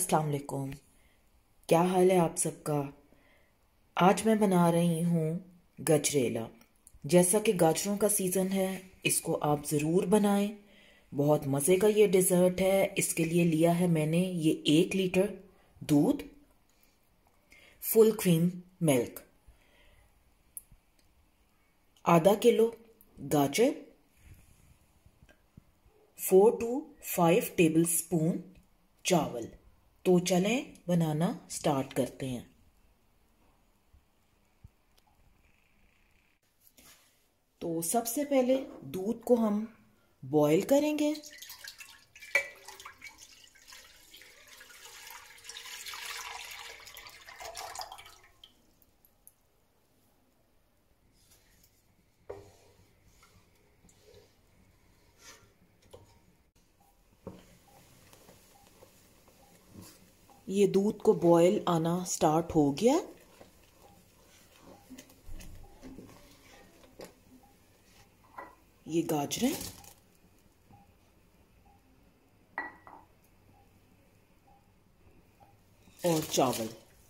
अस्सलाम वालेकुम। क्या हाल है आप सबका। आज मैं बना रही हूँ गजरेला। जैसा कि गाजरों का सीज़न है, इसको आप ज़रूर बनाएं। बहुत मज़े का ये डिज़र्ट है। इसके लिए लिया है मैंने ये 1 लीटर दूध, फुल क्रीम मिल्क, ½ किलो गाजर, 4 to 5 टेबल स्पून चावल। तो चलें बनाना स्टार्ट करते हैं। तो सबसे पहले दूध को हम बॉईल करेंगे। ये दूध को बॉईल आना स्टार्ट हो गया। ये गाजरें और चावल।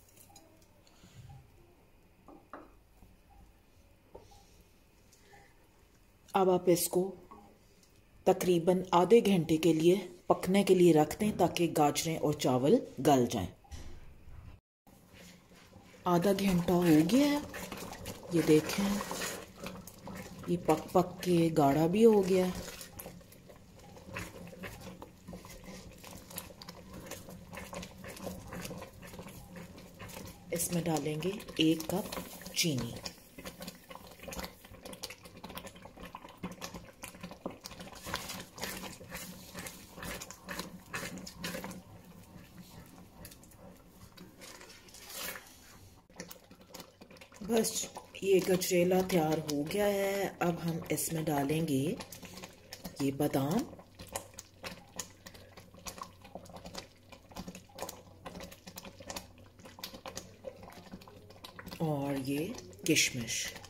अब आप इसको तकरीबन आधे घंटे के लिए पकने के लिए रख दें ताकि गाजरें और चावल गल जाएं। आधा घंटा हो गया है। ये देखें, ये पक पक के गाढ़ा भी हो गया। इसमें डालेंगे 1 कप चीनी। बस ये गजरेला तैयार हो गया है। अब हम इसमें डालेंगे ये बादाम और ये किशमिश।